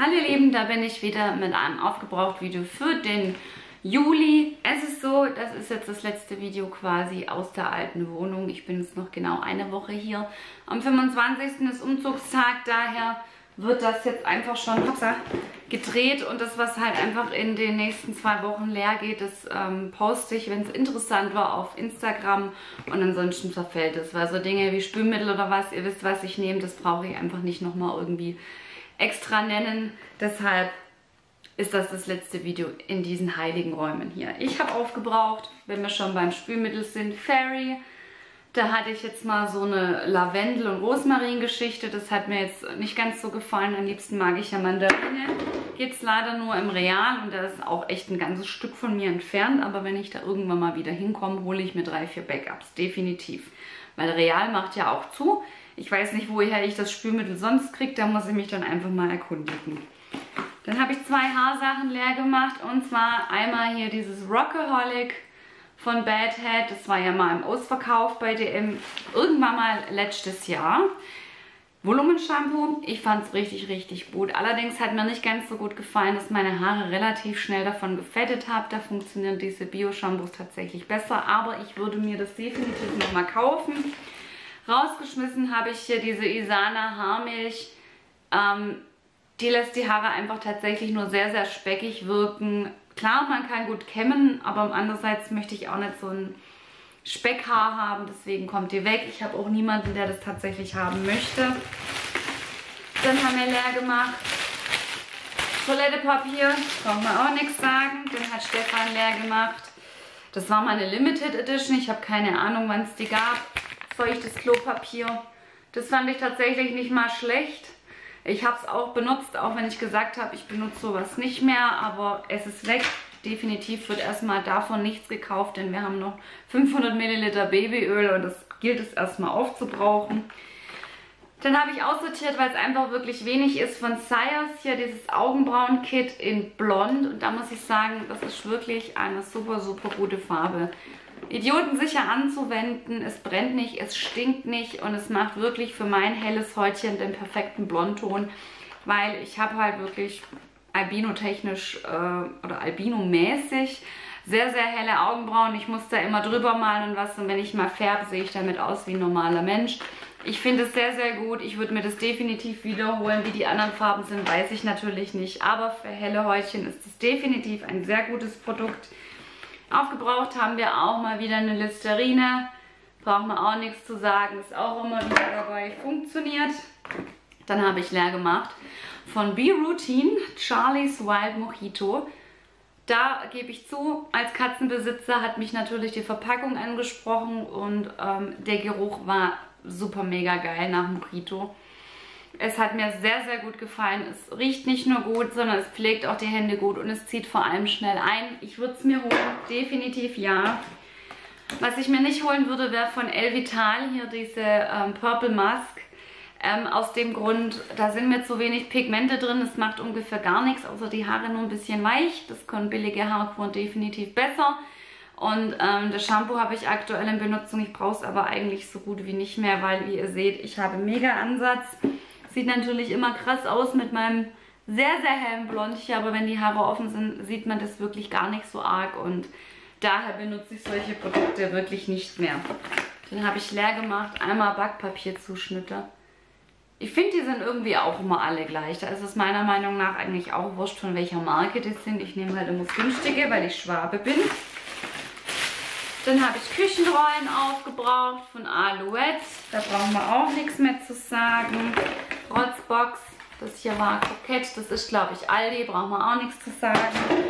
Hallo ihr Lieben, da bin ich wieder mit einem Aufgebraucht-Video für den Juli. Es ist so, das ist jetzt das letzte Video quasi aus der alten Wohnung. Ich bin jetzt noch genau eine Woche hier. Am 25. ist Umzugstag, daher wird das jetzt einfach schon gedreht und das, was halt einfach in den nächsten 2 Wochen leer geht, das poste ich, wenn es interessant war, auf Instagram und ansonsten verfällt es. Weil so Dinge wie Spülmittel oder was, ihr wisst, was ich nehme, das brauche ich einfach nicht nochmal irgendwie extra nennen. Deshalb ist das letzte Video in diesen heiligen Räumen hier. Ich habe aufgebraucht, wenn wir schon beim Spülmittel sind, Fairy. Da hatte ich jetzt mal so eine Lavendel- und Rosmarin-Geschichte. Das hat mir jetzt nicht ganz so gefallen. Am liebsten mag ich ja Mandarine. Gibt es leider nur im Real und da ist auch echt ein ganzes Stück von mir entfernt. Aber wenn ich da irgendwann mal wieder hinkomme, hole ich mir 3, 4 Backups. Definitiv. Weil Real macht ja auch zu. Ich weiß nicht, woher ich das Spülmittel sonst kriege. Da muss ich mich dann einfach mal erkundigen. Dann habe ich 2 Haarsachen leer gemacht. Und zwar einmal hier dieses Rockaholic von Bad Head. Das war ja mal im Ausverkauf bei DM. Irgendwann mal letztes Jahr. Volumenshampoo. Ich fand es richtig, richtig gut. Allerdings hat mir nicht ganz so gut gefallen, dass meine Haare relativ schnell davon gefettet haben. Da funktionieren diese Bio-Shampoos tatsächlich besser. Aber ich würde mir das definitiv nochmal kaufen. Rausgeschmissen habe ich hier diese Isana Haarmilch. Die lässt die Haare einfach tatsächlich nur sehr, sehr speckig wirken. Klar, man kann gut kämmen, aber andererseits möchte ich auch nicht so ein Speckhaar haben. Deswegen kommt die weg. Ich habe auch niemanden, der das tatsächlich haben möchte. Dann haben wir leer gemacht. Toilettepapier, braucht man auch nichts sagen. Den hat Stefan leer gemacht. Das war meine Limited Edition. Ich habe keine Ahnung, wann es die gab. Feuchtes Klopapier. Das fand ich tatsächlich nicht mal schlecht. Ich habe es auch benutzt, auch wenn ich gesagt habe, ich benutze sowas nicht mehr, aber es ist weg. Definitiv wird erstmal davon nichts gekauft, denn wir haben noch 500 Milliliter Babyöl und das gilt es erstmal aufzubrauchen. Dann habe ich aussortiert, weil es einfach wirklich wenig ist, von Sayers hier dieses Augenbrauen-Kit in Blond. Und da muss ich sagen, das ist wirklich eine super, super gute Farbe. Idiotensicher anzuwenden, es brennt nicht, es stinkt nicht und es macht wirklich für mein helles Häutchen den perfekten Blondton, weil ich habe halt wirklich albino-technisch oder albino-mäßig sehr, sehr helle Augenbrauen. Ich muss da immer drüber malen und was, und wenn ich mal färbe, sehe ich damit aus wie ein normaler Mensch. Ich finde es sehr, sehr gut. Ich würde mir das definitiv wiederholen. Wie die anderen Farben sind, weiß ich natürlich nicht, aber für helle Häutchen ist es definitiv ein sehr gutes Produkt. Aufgebraucht haben wir auch mal wieder eine Listerine. Braucht man auch nichts zu sagen. Ist auch immer wieder dabei. Funktioniert. Dann habe ich leer gemacht von B-Routine Charlie's Wild Mojito. Da gebe ich zu, als Katzenbesitzer hat mich natürlich die Verpackung angesprochen und der Geruch war super mega geil nach Mojito. Es hat mir sehr, sehr gut gefallen. Es riecht nicht nur gut, sondern es pflegt auch die Hände gut und es zieht vor allem schnell ein. Ich würde es mir holen, definitiv ja. Was ich mir nicht holen würde, wäre von Elvital hier diese Purple Musk. Aus dem Grund, da sind mir zu wenig Pigmente drin. Es macht ungefähr gar nichts, außer die Haare nur ein bisschen weich. Das können billige Haarkuren definitiv besser. Und das Shampoo habe ich aktuell in Benutzung. Ich brauche es aber eigentlich so gut wie nicht mehr, weil, wie ihr seht, ich habe mega Ansatz. Sieht natürlich immer krass aus mit meinem sehr, sehr hellen Blond hier, aber wenn die Haare offen sind, sieht man das wirklich gar nicht so arg und daher benutze ich solche Produkte wirklich nicht mehr. Dann habe ich leer gemacht, einmal Backpapierzuschnitte. Ich finde, die sind irgendwie auch immer alle gleich. Da ist es meiner Meinung nach eigentlich auch wurscht, von welcher Marke die sind. Ich nehme halt immer das günstige, weil ich Schwabe bin. Dann habe ich Küchenrollen aufgebraucht von Alouette. Da brauchen wir auch nichts mehr zu sagen. Rotzbox, das hier war Kokett, das ist glaube ich Aldi, brauchen wir auch nichts zu sagen.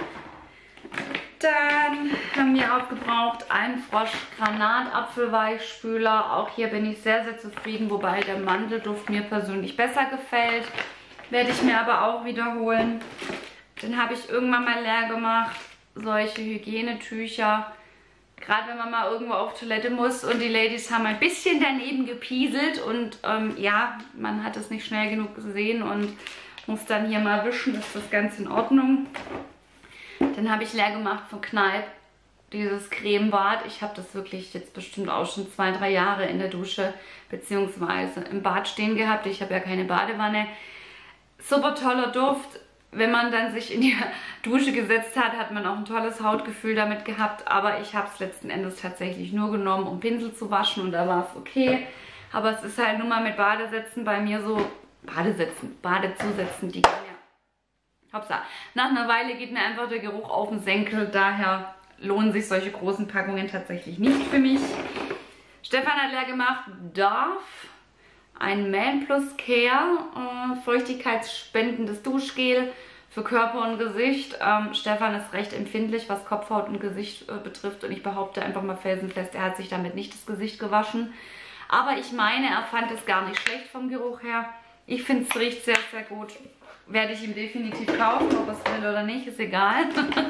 Dann haben wir aufgebraucht einen Frosch Granatapfelweichspüler. Auch hier bin ich sehr, sehr zufrieden, wobei der Mandelduft mir persönlich besser gefällt. Werde ich mir aber auch wiederholen. Dann habe ich irgendwann mal leer gemacht solche Hygienetücher. Gerade wenn man mal irgendwo auf Toilette muss und die Ladies haben ein bisschen daneben gepieselt und ja, man hat es nicht schnell genug gesehen und muss dann hier mal wischen, ist das ganz in Ordnung. Dann habe ich leer gemacht von Kneipp dieses Cremebad. Ich habe das wirklich jetzt bestimmt auch schon 2, 3 Jahre in der Dusche bzw. im Bad stehen gehabt. Ich habe ja keine Badewanne. Super toller Duft. wenn man dann sich in die Dusche gesetzt hat, hat man auch ein tolles Hautgefühl damit gehabt. Aber ich habe es letzten Endes tatsächlich nur genommen, um Pinsel zu waschen und da war es okay. Aber es ist halt nun mal mit Badesätzen bei mir so, Badezusätzen, die gehen ja. Hoppsa. Nach einer Weile geht mir einfach der Geruch auf den Senkel, daher lohnen sich solche großen Packungen tatsächlich nicht für mich. Stefan hat leer gemacht, Dove, ein Man Plus Care, feuchtigkeitsspendendes Duschgel für Körper und Gesicht. Stefan ist recht empfindlich, was Kopfhaut und Gesicht betrifft und ich behaupte einfach mal felsenfest, er hat sich damit nicht das Gesicht gewaschen. Aber ich meine, er fand es gar nicht schlecht vom Geruch her. Ich finde, es riecht sehr, sehr gut. Werde ich ihm definitiv kaufen, ob er es will oder nicht, ist egal.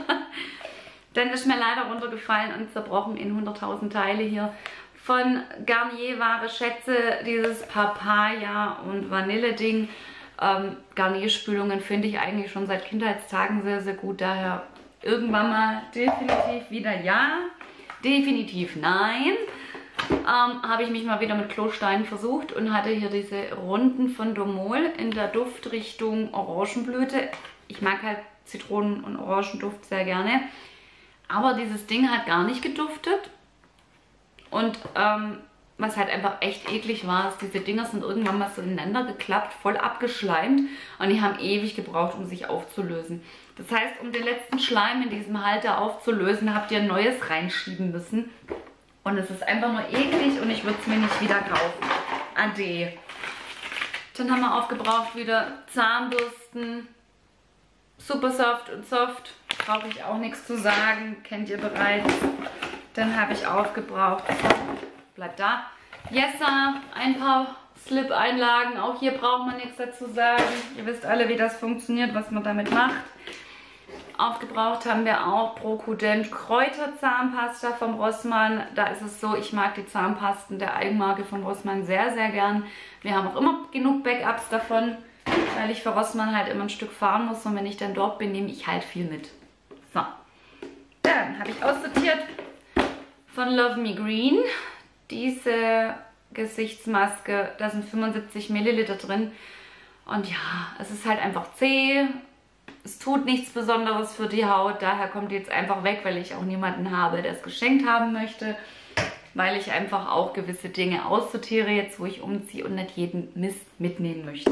Dann ist mir leider runtergefallen und zerbrochen in 100.000 Teile hier. Von Garnier wahre Schätze, dieses Papaya und Vanille-Ding. Garnier-Spülungen finde ich eigentlich schon seit Kindheitstagen sehr, sehr gut. Daher irgendwann mal definitiv wieder ja, definitiv nein. Habe ich mich mal wieder mit Klosteinen versucht und hatte hier diese Runden von Domol in der Duftrichtung Orangenblüte. Ich mag halt Zitronen- und Orangenduft sehr gerne. Aber dieses Ding hat gar nicht geduftet. Und was halt einfach echt eklig war, ist, diese Dinger sind irgendwann mal so ineinander geklappt, voll abgeschleimt und die haben ewig gebraucht, um sich aufzulösen. Das heißt, um den letzten Schleim in diesem Halter aufzulösen, habt ihr ein neues reinschieben müssen. Und es ist einfach nur eklig und ich würde es mir nicht wieder kaufen. Ade. Dann haben wir aufgebraucht wieder Zahnbürsten. Super soft und soft. Brauche ich auch nichts zu sagen. Kennt ihr bereits. Dann habe ich aufgebraucht. Bleibt da. Yesa, ein paar Slip-Einlagen. Auch hier braucht man nichts dazu sagen. Ihr wisst alle, wie das funktioniert, was man damit macht. Aufgebraucht haben wir auch Prokudent Kräuterzahnpasta vom Rossmann. Da ist es so, ich mag die Zahnpasten der Eigenmarke von Rossmann sehr, sehr gern. Wir haben auch immer genug Backups davon, weil ich für Rossmann halt immer ein Stück fahren muss. Und wenn ich dann dort bin, nehme ich halt viel mit. So, dann habe ich aussortiert von Love Me Green diese Gesichtsmaske. Da sind 75 Milliliter drin. Und ja, es ist halt einfach zäh. Es tut nichts Besonderes für die Haut, daher kommt die jetzt einfach weg, weil ich auch niemanden habe, der es geschenkt haben möchte. Weil ich einfach auch gewisse Dinge aussortiere, jetzt wo ich umziehe und nicht jeden Mist mitnehmen möchte.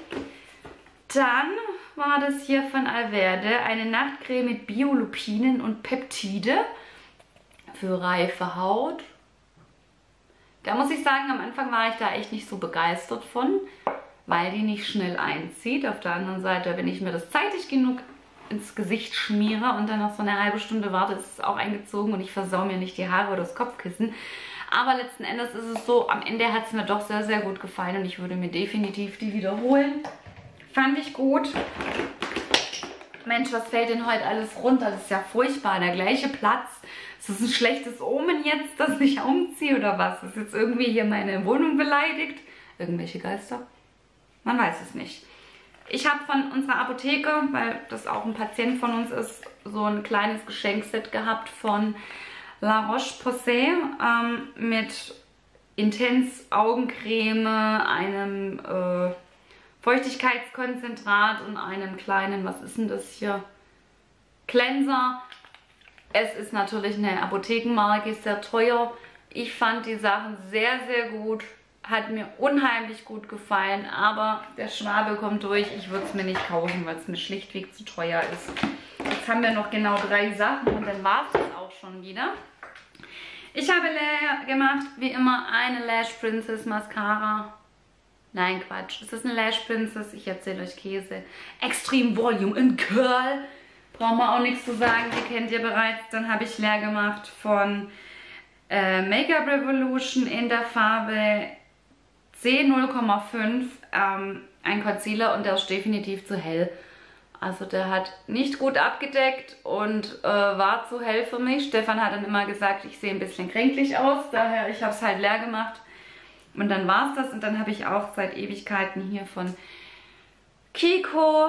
Dann war das hier von Alverde eine Nachtcreme mit Biolupinen und Peptide für reife Haut. Da muss ich sagen, am Anfang war ich da echt nicht so begeistert von, weil die nicht schnell einzieht. Auf der anderen Seite, wenn ich mir das zeitig genug ins Gesicht schmiere und dann noch so eine halbe Stunde warte, ist es auch eingezogen und ich versau mir nicht die Haare oder das Kopfkissen. Aber letzten Endes ist es so, am Ende hat es mir doch sehr, sehr gut gefallen und ich würde mir definitiv die wiederholen. Fand ich gut. Mensch, was fällt denn heute alles runter? Das ist ja furchtbar, der gleiche Platz. Ist das ein schlechtes Omen jetzt, dass ich umziehe oder was? Ist jetzt irgendwie hier meine Wohnung beleidigt? Irgendwelche Geister? Man weiß es nicht. Ich habe von unserer Apotheke, weil das auch ein Patient von uns ist, so ein kleines Geschenkset gehabt von La Roche-Posay mit Intens Augencreme, einem Feuchtigkeitskonzentrat und einem kleinen, was ist denn das hier? Cleanser. Es ist natürlich eine Apothekenmarke, ist sehr teuer. Ich fand die Sachen sehr, sehr gut. Hat mir unheimlich gut gefallen, aber der Schwabe kommt durch. Ich würde es mir nicht kaufen, weil es mir schlichtweg zu teuer ist. Jetzt haben wir noch genau 3 Sachen und dann war es das auch schon wieder. Ich habe leer gemacht, wie immer, eine Lash Princess Mascara. Nein, Quatsch. Es ist eine Lash Princess. Ich erzähle euch Käse. Extreme Volume in Curl. Brauchen wir auch nichts zu sagen. Die kennt ihr bereits. Dann habe ich leer gemacht von Make-up Revolution in der Farbe C0,5. Ein Concealer und der ist definitiv zu hell. Also der hat nicht gut abgedeckt und war zu hell für mich. Stefan hat dann immer gesagt, ich sehe ein bisschen kränklich aus. Daher, ich habe es halt leer gemacht. Und dann war es das. Und dann habe ich auch seit Ewigkeiten hier von Kiko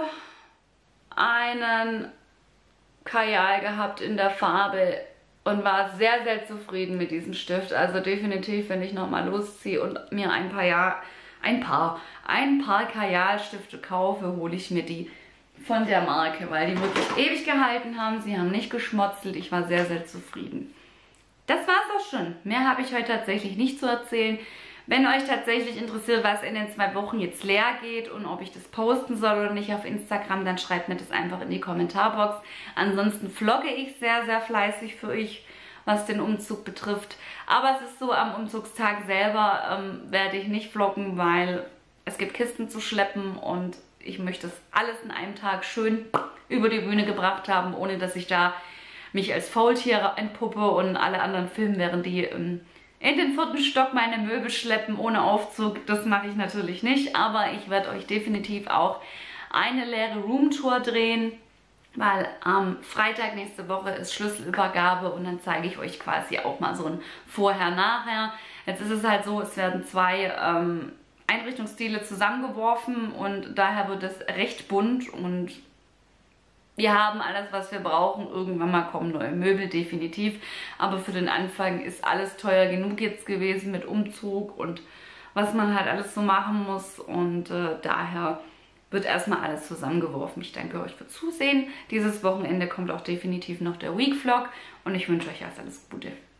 einen Kajal gehabt in der Farbe und war sehr, sehr zufrieden mit diesem Stift. Also definitiv, wenn ich nochmal losziehe und mir ein paar Kajalstifte kaufe, hole ich mir die von der Marke, weil die wirklich ewig gehalten haben. Sie haben nicht geschmotzelt. Ich war sehr, sehr zufrieden. Das war's auch schon. Mehr habe ich heute tatsächlich nicht zu erzählen. Wenn euch tatsächlich interessiert, was in den 2 Wochen jetzt leer geht und ob ich das posten soll oder nicht auf Instagram, dann schreibt mir das einfach in die Kommentarbox. Ansonsten vlogge ich sehr, sehr fleißig für euch, was den Umzug betrifft. Aber es ist so, am Umzugstag selber werde ich nicht vloggen, weil es gibt Kisten zu schleppen und ich möchte das alles in einem Tag schön über die Bühne gebracht haben, ohne dass ich da mich als Faultier entpuppe und alle anderen filmen, während die in den 4. Stock meine Möbel schleppen ohne Aufzug. Das mache ich natürlich nicht, aber ich werde euch definitiv auch eine leere Roomtour drehen, weil am Freitag nächste Woche ist Schlüsselübergabe und dann zeige ich euch quasi auch mal so ein Vorher-Nachher. Jetzt ist es halt so, es werden 2 Einrichtungsstile zusammengeworfen und daher wird es recht bunt und wir haben alles, was wir brauchen. Irgendwann mal kommen neue Möbel, definitiv. Aber für den Anfang ist alles teuer genug jetzt gewesen mit Umzug und was man halt alles so machen muss. Und daher wird erstmal alles zusammengeworfen. Ich danke euch für Zusehen. Dieses Wochenende kommt auch definitiv noch der Week-Vlog und ich wünsche euch erst alles Gute.